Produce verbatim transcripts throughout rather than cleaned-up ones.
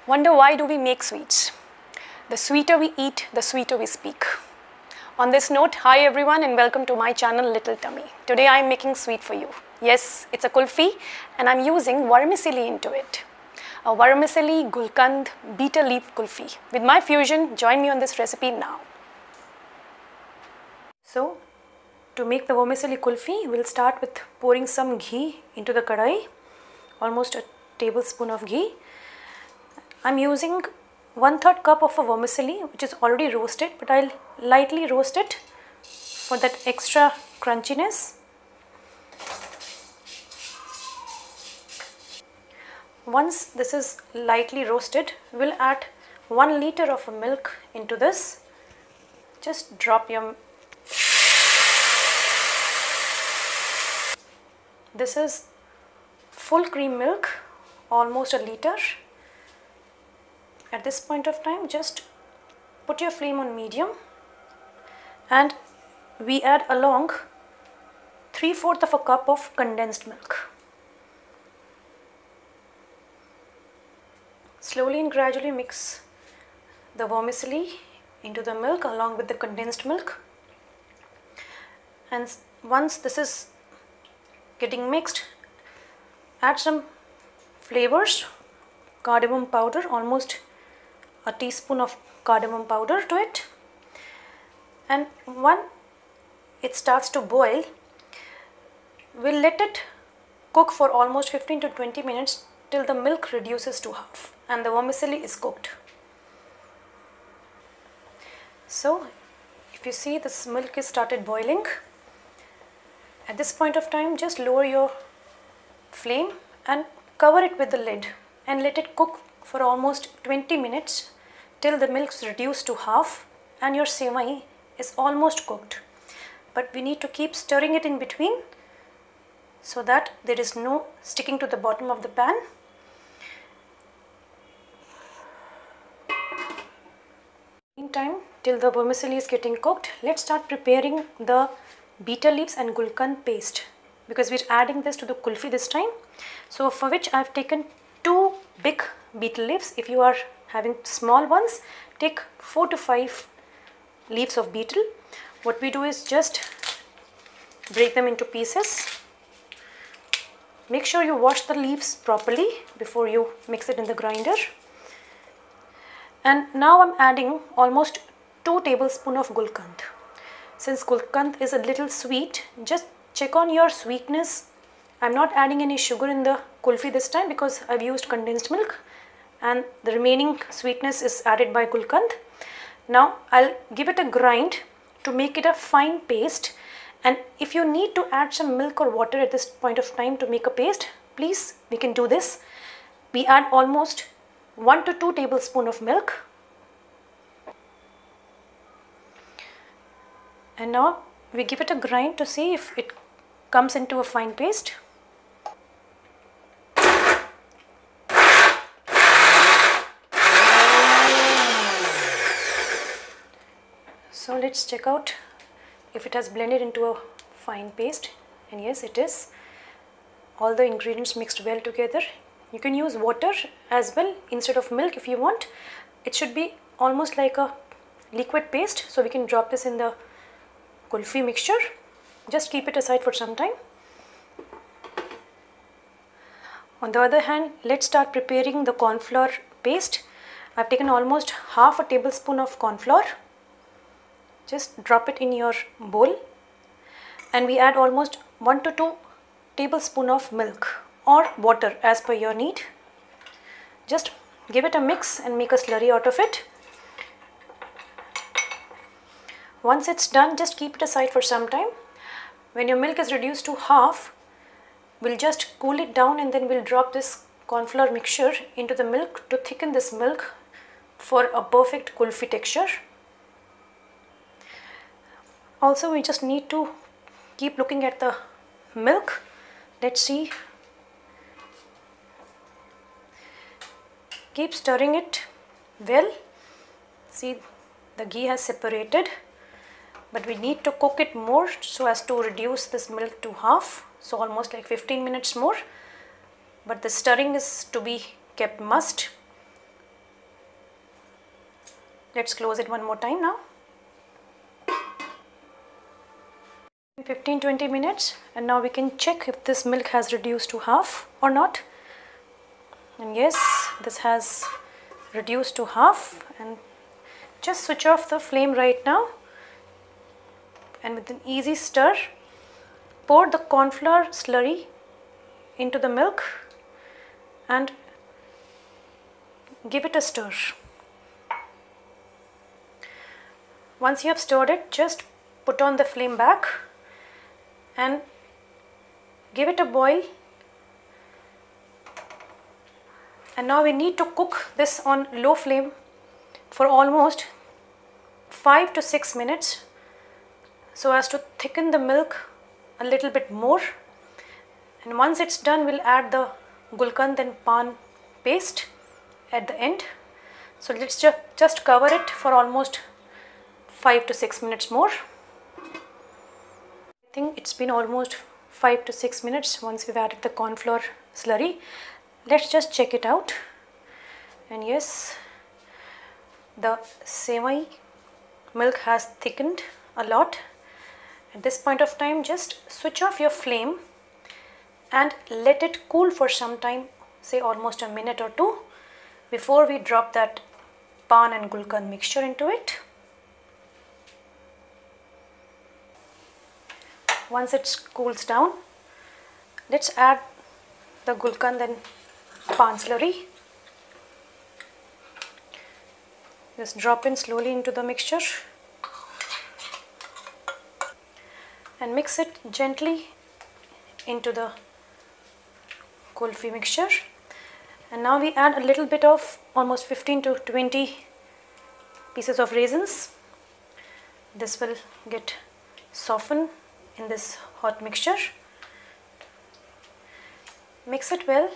Wonder why do we make sweets? The sweeter we eat, the sweeter we speak. On this note, hi everyone and welcome to my channel Little Tummy. Today I am making sweet for you. Yes, it's a kulfi and I am using vermicelli into it. A vermicelli gulkand betel leaf kulfi. With my fusion, join me on this recipe now. So, to make the vermicelli kulfi, we'll start with pouring some ghee into the kadai, almost a tablespoon of ghee. I'm using one third cup of a vermicelli which is already roasted, but I'll lightly roast it for that extra crunchiness. Once this is lightly roasted, we'll add one liter of milk into this. Just drop your This is full cream milk, almost a liter. At this point of time, just put your flame on medium and we add along three fourths of a cup of condensed milk. Slowly and gradually mix the vermicelli into the milk along with the condensed milk. And once this is getting mixed, add some flavors, cardamom powder, almost a teaspoon of cardamom powder to it, and when it starts to boil, we'll let it cook for almost fifteen to twenty minutes till the milk reduces to half and the vermicelli is cooked. So if you see, this milk is started boiling. At this point of time, just lower your flame and cover it with the lid and let it cook for almost twenty minutes till the milk is reduced to half and your sevai is almost cooked. But we need to keep stirring it in between so that there is no sticking to the bottom of the pan. Meantime, till the vermicelli is getting cooked, let's start preparing the betel leaves and gulkand paste, because we're adding this to the kulfi this time. So for which I've taken two big betel leaves. If you are having small ones, take four to five leaves of betel. What we do is just break them into pieces. Make sure you wash the leaves properly before you mix it in the grinder. And now I'm adding almost two tablespoons of gulkand. Since gulkand is a little sweet, just check on your sweetness. I'm not adding any sugar in the kulfi this time because I've used condensed milk and the remaining sweetness is added by gulkand. Now I'll give it a grind to make it a fine paste, and if you need to add some milk or water at this point of time to make a paste, please, we can do this. We add almost one to two tablespoons of milk. And now we give it a grind to see if it comes into a fine paste. So let's check out if it has blended into a fine paste, and yes, it is. All the ingredients mixed well together. You can use water as well instead of milk if you want. It should be almost like a liquid paste, so we can drop this in the kulfi mixture. Just keep it aside for some time. On the other hand, let's start preparing the corn flour paste. I've taken almost half a tablespoon of corn flour. Just drop it in your bowl and we add almost one to two tablespoons of milk or water as per your need. Just give it a mix and make a slurry out of it. Once it's done, just keep it aside for some time. When your milk is reduced to half, we'll just cool it down and then we'll drop this corn flour mixture into the milk to thicken this milk for a perfect kulfi texture. Also, we just need to keep looking at the milk. Let's see. Keep stirring it well. See, the ghee has separated, but we need to cook it more so as to reduce this milk to half. So almost like fifteen minutes more. But the stirring is to be kept must. Let's close it one more time now. fifteen to twenty minutes, and now we can check if this milk has reduced to half or not. And yes, this has reduced to half, and just switch off the flame right now, and with an easy stir pour the corn flour slurry into the milk and give it a stir. Once you have stirred it, just put on the flame back and give it a boil. And now we need to cook this on low flame for almost five to six minutes so as to thicken the milk a little bit more. And once it's done, we'll add the gulkand and pan paste at the end. So let's just, just cover it for almost five to six minutes more. I think it's been almost five to six minutes once we've added the corn flour slurry. Let's just check it out. And yes, the semi milk has thickened a lot. At this point of time, just switch off your flame and let it cool for some time, say almost a minute or two, before we drop that pan and gulkand mixture into it. Once it cools down, let's add the gulkand and pan slurry. Just drop in slowly into the mixture and mix it gently into the kulfi mixture. And now we add a little bit of almost fifteen to twenty pieces of raisins. This will get softened in this hot mixture. Mix it well.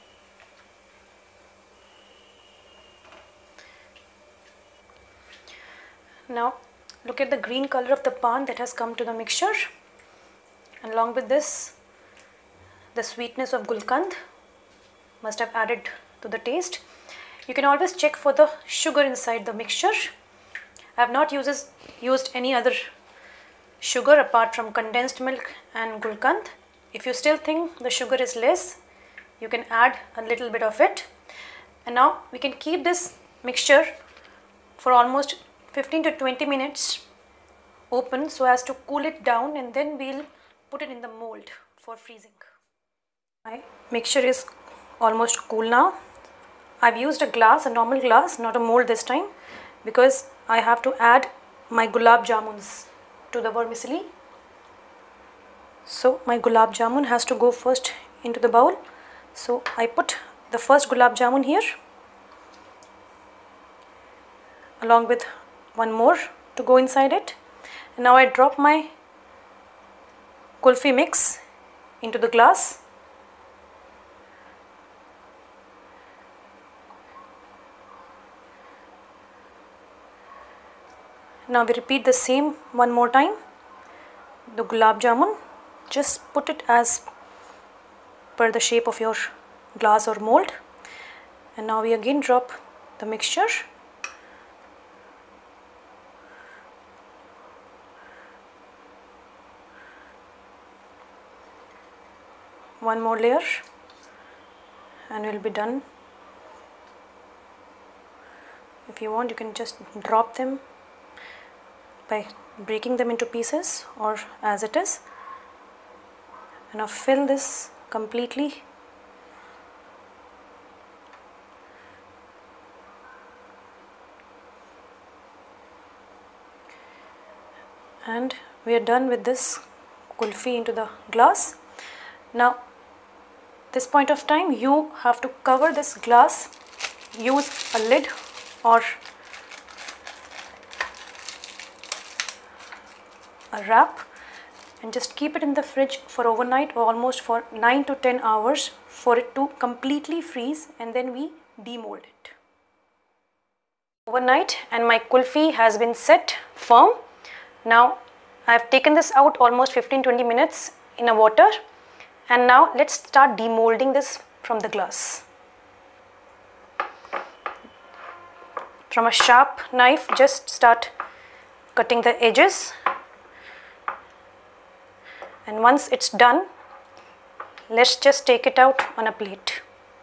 Now look at the green color of the pan that has come to the mixture, and along with this, the sweetness of gulkand must have added to the taste. You can always check for the sugar inside the mixture. I have not uses, used any other sugar apart from condensed milk and gulkand. If you still think the sugar is less, you can add a little bit of it. And now we can keep this mixture for almost fifteen to twenty minutes open so as to cool it down, and then we'll put it in the mold for freezing. My mixture is almost cool now. I've used a glass, a normal glass, not a mold this time, because I have to add my gulab jamuns to the vermicelli. So my gulab jamun has to go first into the bowl. So I put the first gulab jamun here along with one more to go inside it. And now I drop my kulfi mix into the glass. Now we repeat the same one more time. The gulab jamun, just put it as per the shape of your glass or mold. And now we again drop the mixture. One more layer and we'll be done. If you want, you can just drop them by breaking them into pieces or as it is. And now fill this completely. And we are done with this kulfi into the glass. Now this point of time, you have to cover this glass, use a lid or a wrap, and just keep it in the fridge for overnight or almost for nine to ten hours for it to completely freeze, and then we demold it. Overnight, and my kulfi has been set firm. Now I have taken this out almost fifteen to twenty minutes in a water. And now let's start demolding this from the glass. from a sharp knife, just start cutting the edges, and once it's done, let's just take it out on a plate.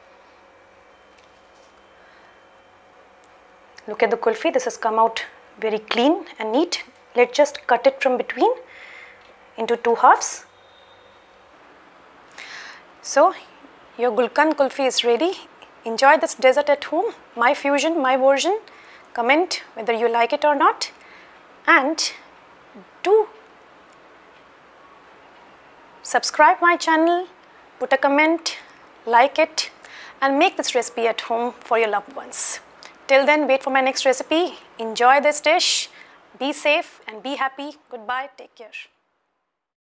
Look at the kulfi, this has come out very clean and neat. Let's just cut it from between into two halves. So your Gulkand kulfi is ready. Enjoy this dessert at home. My fusion, my version. Comment whether you like it or not, and do subscribe my channel, put a comment, like it, and make this recipe at home for your loved ones. Till then, wait for my next recipe. Enjoy this dish. Be safe and be happy. Goodbye. Take care.